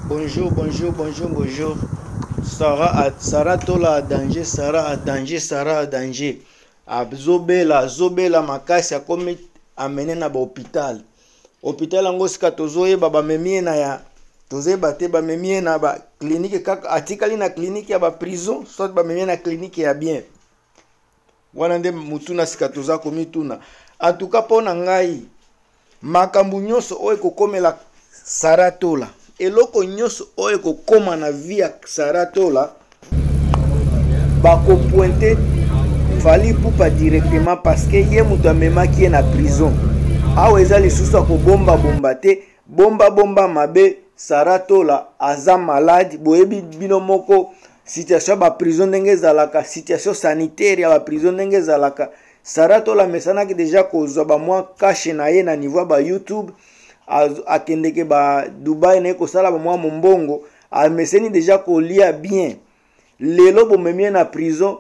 Bonjour, bonjour, bonjour, bonjour. Sarah Tola a danger, Sarah a danger, Sarah a danger. Zobela makasi akomi amene na ba hôpital. Hôpital yango sika tozoyeba bamemie na ya tozoyeba te bamemie na ba clinique kaka atikali na clinique ya ba prison soit bamemie na clinique ya bien. Wana nde mutuna sika toza komituna. En tout cas pona ngai makambu nyonso oyo kokomela Sarah Tola. Eloko nyonso oyo kokoma na vie ya Sarah Tola bako pointe Fally Ipupa directement parce que ye mutu amemaki ye na prison. Awa eza lisusu akobomba bomba te, bomba mabe. Sarah Tola aza malade, boyebi bino moko situation ba prison ndenge ezalaka, situation sanitaire ya ba prison ndenge ezalaka. Sarah Tola mesanaki deja kozwa ba mwa cache na ye na niveau ba YouTube, akendeke ba Dubai na kosala ba mwa mombongo, ameseni deja kolia bien. Lelo bomemie na prison.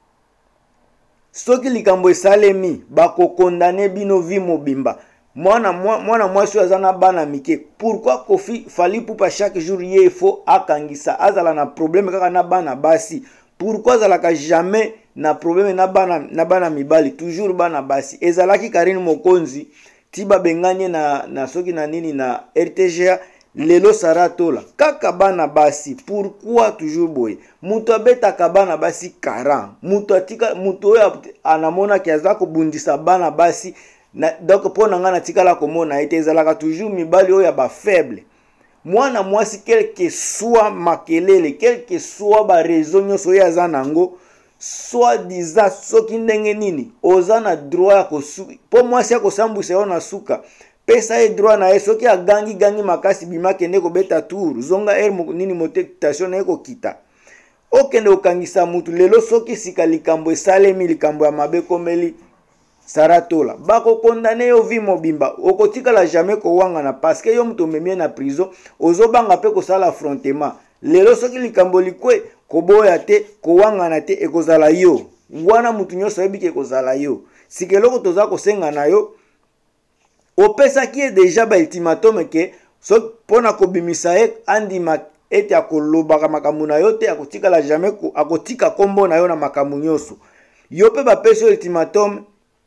Soki likambo esalemi bako condamner bino vi mobimba. Mwana mwasi aza na bana mike. Pourquoi Fally Ipupa chaque jour ye faut akangisa azala na problème kaka na bana basi? Pourquoi azalaka jamais na problème na bana mibali, toujours bana basi? Ezalaki Karine Mokonzi tiba benganye na soki na nini na RTGA. Lelo Sarah Tola kaka bana basi. Pourquoi toujours boye? Mutu abetaka bana basi 40. Mutu oyo anamona ki aza kobundisa bana basi. Donc pona nga na tikala komona ete ezalaka toujours mibali oyo ba faible. Mwana mwasi quel que soit makelele, quel que soit ba raison nyonso oyo aza nango, soit disant soki ndenge nini oza na droit ya kosuka. Po mwasi ya kosambwisa yo na suka pesa e droit na ye soki agangi makasi bima kende ko beta tour zonga nini motetation na ko kita okende okangisa mutu. Lelo soki sika likambo esalemi likambo ya mabe komeli Sarah Tola bako condamner yo vi mobimba, okotikala jamais ko wangana parce que yo mutu memie na prison ozobanga pe ko sala affrontement. Lelo soki likambo likwe koboya te ko wangana te ekozala yo wana mutu nyonso ebike kozala yo. Sikeloko toza kosenga na yo opesa ki deja ba ultimatum ke so pona kobimisa ye andima ete akolobaka makambo na yo te akotikala jamais akotika kombo na yo na makambo nyonso. Yo pe bapesa ultimatum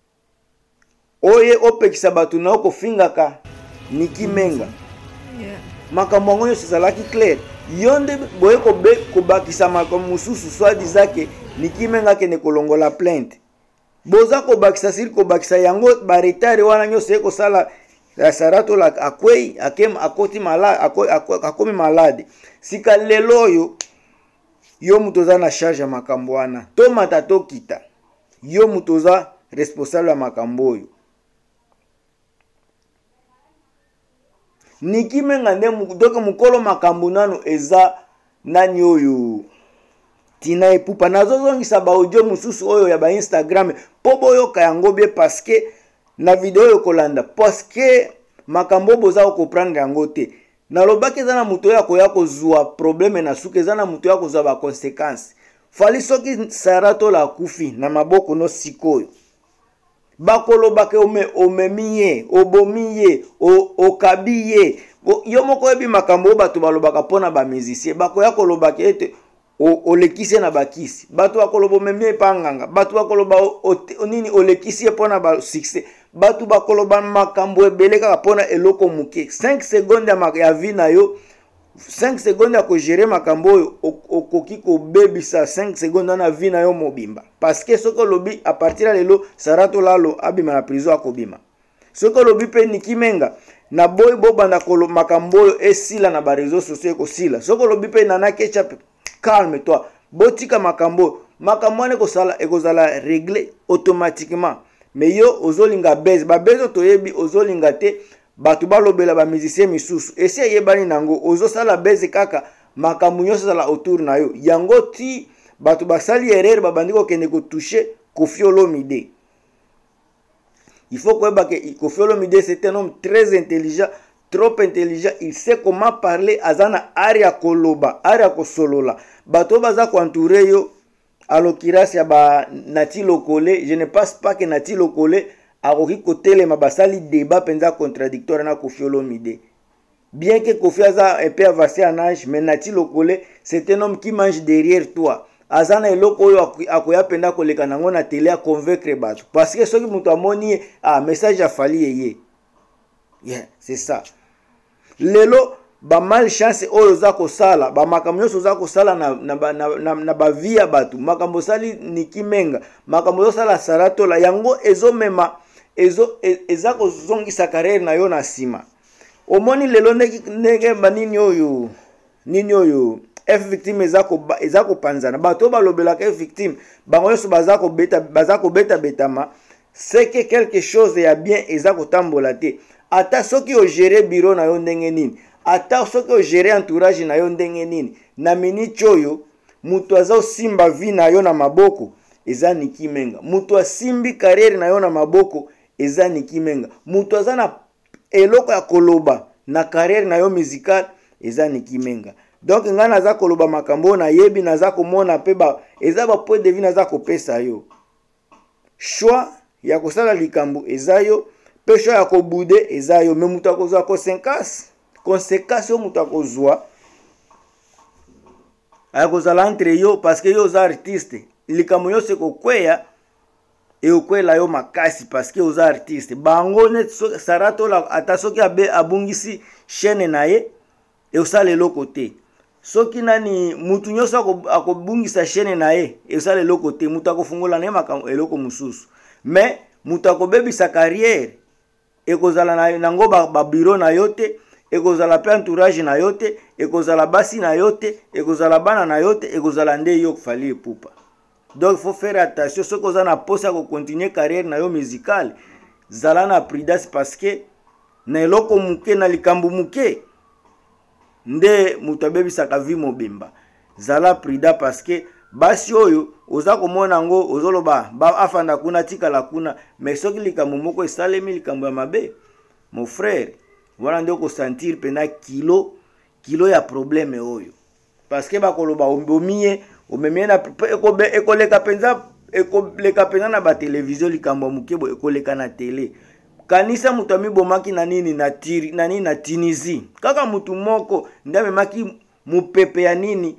oye opekisa batu na okofingaka Niki Menga. Makambo ngo nyonso ezalaki clair. Yonde boye kobakisa makambo mususu soit disake Niki Menga kene kolongola plainte. Boza kobakisa siri kobakisa yango baretari wana nyonso ekosala Sarah Tola akwei akoti malade akomi malade. Sika lelo yo mutoza na charge ya makambo wana. To mata to kita. Yo mutoza responsable ya makambo oyo. Niki Menga nde doke mukolo makambo nano eza nani oyo Tina Ipupa nazozongisa ba audio mususu oyo ya ba Instagram po boyoka yango bie parce que na video yo kolanda parce que makambo boza comprendre yango te. Nalobaki eza na muto ya koya kozwa problème na suka, eza na muto ya kozwa ba conséquences. Fali soki Sarah Tola akufi na maboko no sikoyo bakolobake omemiye obomiye okabiye yo moko ebi makambo bato balobaka pona ba musicien bakoya kolobake ete olekisi na bakisi bato bakoloba omemie panganga bato bakoloba nini olekisi pona ba succès bato bakoloba makambo ebele kaka pona eloko muke 5 secondes ya vie na yo 5 secondes ya kogere makambo oyo okoki kobebisa 5 secondes na vie na yo mobimba parce que soko lobi a partir ya lelo Sarah Tola abima na prison akobima. Soko lobi pe Niki Menga na boy bobanda kolo makambo oyo esila na ba réseaux sociaux ekosila. Soko lobi pe Nana Ketchup calme toi botika makambo ane ekozala réglé automatiquement. Mais yo ozolinga base ba bezo toyebi ozolinga te batu balobela ba musicien misusu esi yebani nango ozosala base kaka makambo nyonso sala autour na yo yango ti batu basali erreur babandi ko kende ko toucher Koffi Olomide. Il faut que Koffi Olomide c'est un homme très intelligent, trop intelligent, il sait comment parler azana aria koloba aria kosolola bato baza ko entourer yo à l'occurrence ya ba Nati Lokole. Je ne pense pas que Nati Lokole akoki kotelema basali débat penza contradictoire na Koffi Olomide. Bien que Kofi aza un peu avancé en âge, mais Nati Lokole, c'est un homme qui mange derrière toi. Azana eloko oyo akoya penda koleka nango na télé a convaincre bato. Parce que soki mutu amoni message afali yeye. Yeah, c'est ça. Lelo ba malchance oyo za kosala, ba makambo nyonso za kosala na ba vie ya bato. Makambo sali nikimenga, makambo sala saratola yango ezomema eza kozongisa carrière na yo na sima. Omoni lelo ndenge banini oyo F victime eza kopanzana bato balobelaka F victime bango nyonso baza kobeta betama c'est que quelque chose ya bien eza kotambola te. Ata soki o gérer bureau na yo ndenge nini, ata soki o gérer entourage na yo ndenge nini, na minute oyo mutu aza osimba vie na yo na maboko eza nikimenga. Mutu asimbi carrière na yo na maboko eza nikimenga. Mutu aza na eloko ya koloba na carrière na yo musical eza nikimenga. Donc nga naza koloba makambo na yebi naza komona pe ba eza ba point de vue naza kopesa yo. Choix ya kosala likambo eza yo, pe choix ya kobude eza yo, me mutu akozwa conséquence yo mutu akozwa akozala entre yo parce que yo za artiste. Likambo yo se kokweya et okwela yo makasi parce que oza artiste. Bango net sarato la ata soki abungisi chaîne na ye e osala eloko te. Soki nani mutu nyonso akobungisa chaîne na ye e osala eloko te, mutu akofungola na ye makambo eloko mususu. Mais mutu akobebisa carrière e kozala nango ba bureau na yo te, e kozala pe entourage na yo te, e kozala basi na yo te, e kozala bana na yo te, e kozala nde yo kofali epupa. Donc il faut faire attention. Ce qu'on a posé à continuer carrière na yo musicale, zala na prudence parce que na eloko muke na likambo muke nde mutabebi sakavi mobimba. Zala prudent parce que basi oyo oza komona ngo ozoloba ba afanda kuna tika la kuna, mais soki likambo moko esalemi likambo ya mabe, mon frère, wana nde ko sentir pena kilo ya problème oyo. Parce que ba koloba ombomiye omemie na ekoleka penza na ba télévision likambo mukebo ekoleka na télé. Kanisa mutu amibomaki na nini na Tunisie. Kaka mutu moko ndamemaki mupepe ya nini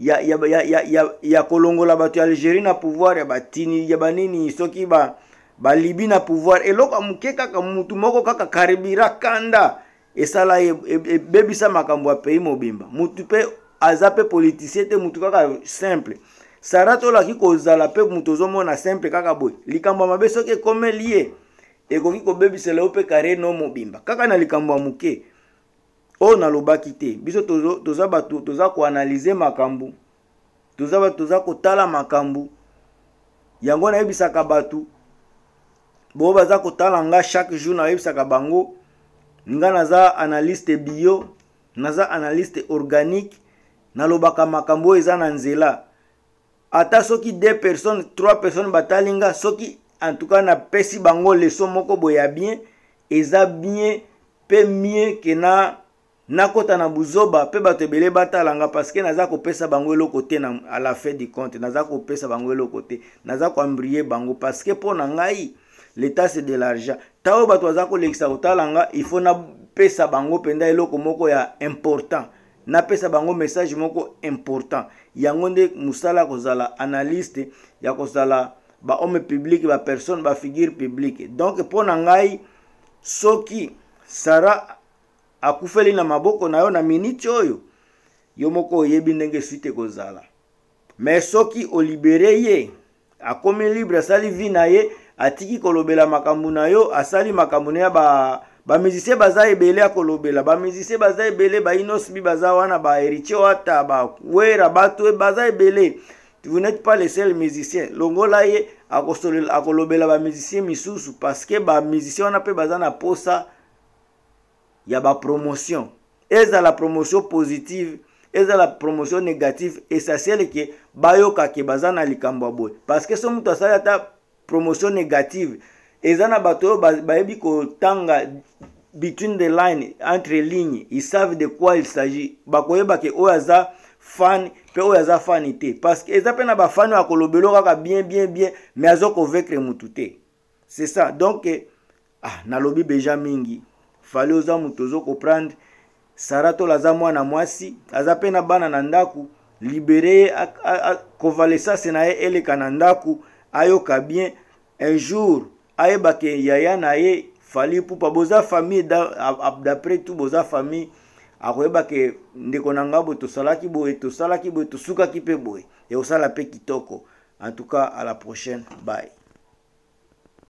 ya kolongola bato ya Algérie na pouvoir ya batini ya banini soki ba Libye na pouvoir eloko muke kaka mutu moko kaka karibira kanda esala bebisa makambo ya pays mobimba. Mutu pe azape politicien te mutu kaka simple. Sarato la ki kozala pe mutu ozomona simple kaka boy. Likambo mabe soki kome lié ekoki kobebisela yo pe carré no mobimba. Kaka na likambo muke o na lobaki te. Biso toza batu toza ko analyser makambo. Toza kotala makambo. Yango na yebisaka batu. Bo baza kotala nga chaque jour na yebisaka bango. Nga naza analyste bio, naza analyste organique. Nalobaka makambo eza na nzela. Ata soki 2 personnes, 3 personnes batalinga, soki en tout cas na pesi bango leçon moko boya bien, eza bien pe mieux que na kota na buzoba pe bato ebele batalanga parce que naza kopesa bango eloko te à la fin du compte, naza kopesa bango eloko te, naza ko embrier bango parce que pour na ngai l'état c'est de l'argent. Tawo bato baza ko lekisa kotalanga, il faut na pesa bango penda eloko moko ya important. Na pesa bango message moko important. Yango nde musala kozala analyste ya kozala ba homme public, ba personne, ba figure publique. Donc pour na ngai soki Sara akufeli na maboko na yo na minute oyo yo moko yebi ndenge suite kozala. Mais soki o libéré ye akomi libre asali vie na ye atiki kolobela makambo na yo asali makambo na ba musicien baza ebele akolobela ba musicien baza ebele ba inosbi baza wana ba héritier wata ba wera bato baza ebele. Vous n'êtes pas les seuls musiciens. Longola ye akolobela ba musicien misusu parce que ba musicien wana pe baza na posa ya ba promotion. Eza la promotion positive, eza la promotion négative, essentiel que bayoka ke baza na likambo boy. Parce que so mutu asala ta promotion négative, eza na bato bayebi ko tanga between the line, entre lignes, ils savent de quoi il s'agit. Bakoyeba ke oyaza fan pe oyaza fanité parce que eza pe na ba fan wa kolobelo kaka bien mais azoko vaincre mutu te. C'est ça. Donc na lobi beja mingi fallait oza mutu zo comprendre Sarato laza mwana mwasi aza pe na bana na ndaku, libéré convalescence na ye eleka na ndaku, ayoka bien. Un jour ayeba ke yaya na ye Fally Ipupa boza famille d'après tout boza famille, akoyeba ke ndeko na nga boye tosalaki boye tosukaki pe boye, et osala pe kitoko. En tout cas, à la prochaine, bye.